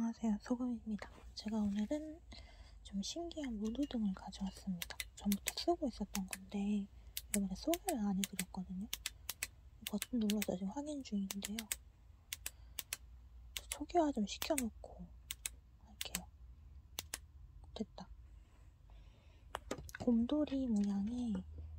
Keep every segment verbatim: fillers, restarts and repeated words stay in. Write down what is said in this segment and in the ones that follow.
안녕하세요, 소금입니다. 제가 오늘은 좀 신기한 무드등을 가져왔습니다. 전부터 쓰고 있었던 건데 이번에 소개를 안 해드렸거든요. 버튼 눌러서 지금 확인 중인데요. 초기화 좀 시켜놓고 할게요. 됐다. 곰돌이 모양의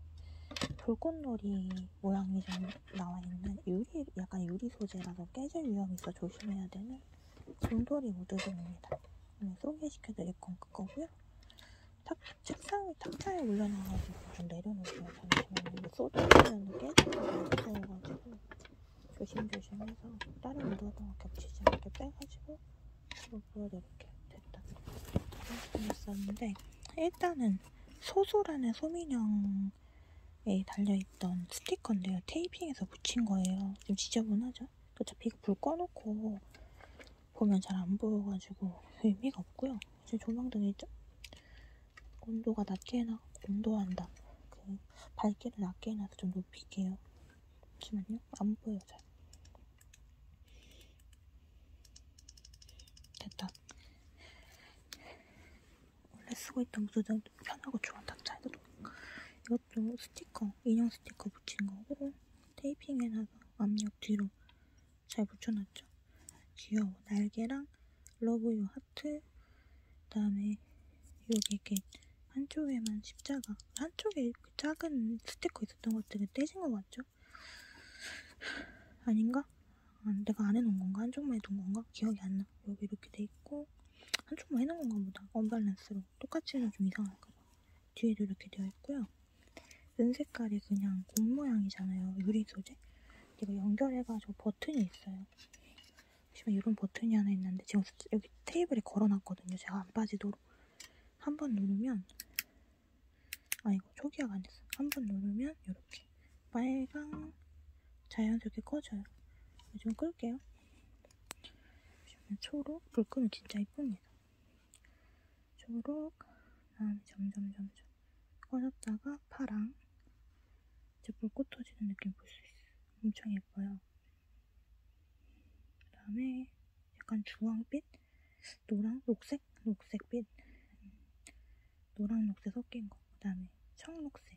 불꽃놀이 모양이 좀 나와있는 유리, 약간 유리 소재라서 깨질 위험이 있어 조심해야 되는 곰돌이 무드등입니다. 오늘 소개시켜드릴 건 그거고요. 탁, 책상 탁자에 올려놔가지고 좀 내려놓으세요. 잠시만요. 이거 쏟아지면 깨질 것 무서워가지고 조심조심해서 다른 무드등과 겹치지 않게 빼가지고 이거 보여드릴게요. 됐다. 재밌었는데 일단은 소소라는 소민형에 달려있던 스티커인데요. 테이핑해서 붙인 거예요. 좀 지저분하죠? 어차피 이거 불 꺼놓고 보면 잘 안 보여가지고 의미가 없고요. 지금 조명등이 있죠? 온도가 낮게 해놔, 온도한다. 그 밝기를 낮게 해놔서 좀 높일게요. 잠시만요. 안 보여 잘. 됐다. 원래 쓰고 있던 무드등도 편하고 좋아. 딱 잘 들어. 이것도 스티커, 인형 스티커 붙인 거고 테이핑 해놔서 앞옆 뒤로 잘 붙여놨죠. 귀여워. 날개랑 러브유 하트, 그 다음에 여기 이렇게 한쪽에만 십자가, 한쪽에 이렇게 작은 스티커 있었던 것들은 떼진 거 맞죠? 아닌가? 아, 내가 안 해놓은 건가? 한쪽만 해둔 건가? 기억이 안 나. 여기 이렇게 돼 있고 한쪽만 해놓은 건가 보다. 언밸런스로 똑같이 해서 좀 이상할까봐. 뒤에도 이렇게 되어 있고요. 은색깔이 그냥 곰 모양이잖아요. 유리 소재. 이거 연결해가지고 버튼이 있어요. 보시면 이런 버튼이 하나 있는데 지금 여기 테이블에 걸어놨거든요. 제가 안 빠지도록. 한 번 누르면, 아 이거 초기화가 안 됐어. 한 번 누르면 이렇게 빨강 자연스럽게 꺼져요. 좀 끌게요. 보시면 초록, 불 끄면 진짜 이쁩니다. 초록, 다음에 점점 점점 꺼졌다가 파랑. 이제 불꽃 터지는 느낌 볼 수 있어요. 엄청 예뻐요. 그 다음에 약간 주황빛, 노랑, 녹색, 녹색빛, 노랑, 녹색 섞인 거. 그 다음에 청록색.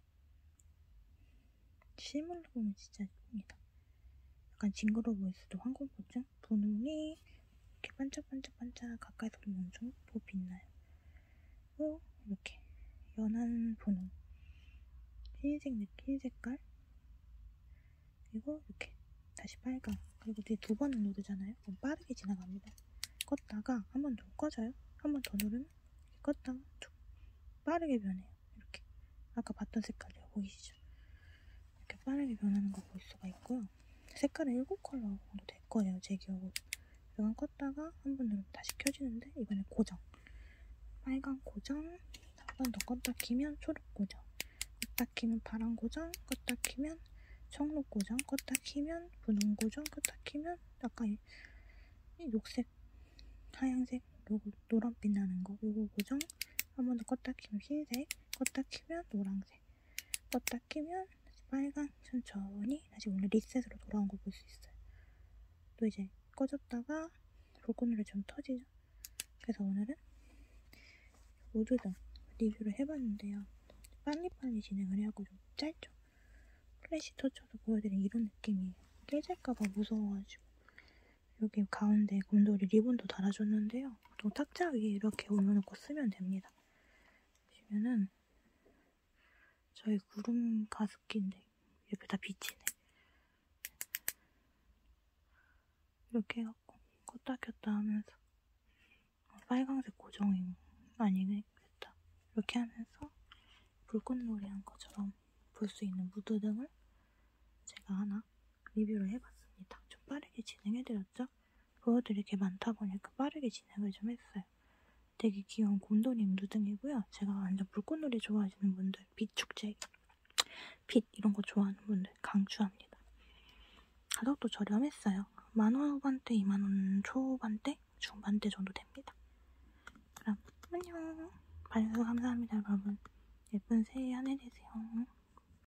실물로 보면 진짜 예쁩니다. 약간 징그러워 보일 수도 황금포증? 분홍이 이렇게 반짝반짝반짝 가까이서 보면 엄청 예쁘고 빛나요. 그리고 이렇게 연한 분홍, 흰색 느낌, 흰 색깔. 그리고 이렇게 다시 빨강. 그리고 뒤에 두 번을 누르잖아요. 그럼 빠르게 지나갑니다. 껐다가 한 번 더 꺼져요. 한 번 더 누르면 이렇게 껐다가 툭 빠르게 변해요. 이렇게 아까 봤던 색깔이요. 보이시죠? 이렇게 빠르게 변하는 거 볼 수가 있고요. 색깔은 일곱 컬러 정도 될 거예요. 제 기억으로. 이건 껐다가 한 번 누르면 다시 켜지는데 이번에 고정. 빨강 고정. 한 번 더 껐다 키면 초록 고정. 껐다 키면 파랑 고정. 껐다 키면 청록 고정. 껐다 키면 분홍 고정. 껐다 키면 약간 이, 이 녹색, 하얀색, 요거 노란빛 나는 거. 요거 고정. 한 번 더 껐다 키면 흰색. 껐다 키면 노란색. 껐다 키면 빨강. 천천히 다시 원래 리셋으로 돌아온 거 볼 수 있어요. 또 이제 꺼졌다가 불꽃놀이 좀 터지죠. 그래서 오늘은 무드등 리뷰를 해봤는데요. 빨리빨리 진행을 해갖고 좀 짧죠? 플래시 터쳐서 보여드린 이런 느낌이에요. 깨질까봐 무서워가지고. 여기 가운데 곰돌이 리본도 달아줬는데요. 또 탁자 위에 이렇게 올려놓고 쓰면 됩니다. 보시면은 저희 구름 가습기인데 이렇게 다 비치네. 이렇게 해갖고 껐다 켰다 하면서 빨강색 고정이 아니네. 됐다. 이렇게 하면서 불꽃놀이 한 것처럼 볼 수 있는 무드등을 제가 하나 리뷰를 해봤습니다. 좀 빠르게 진행해드렸죠? 보여드릴 게 많다 보니까 빠르게 진행을 좀 했어요. 되게 귀여운 곰돌이 무드등이고요. 제가 완전 불꽃놀이 좋아하시는 분들, 빛 축제, 빛 이런 거 좋아하는 분들 강추합니다. 가격도 저렴했어요. 만원 후반대, 이만원 초반대, 중반대 정도 됩니다. 그럼 안녕. 봐주셔서 감사합니다, 여러분. 예쁜 새해 한 해 되세요.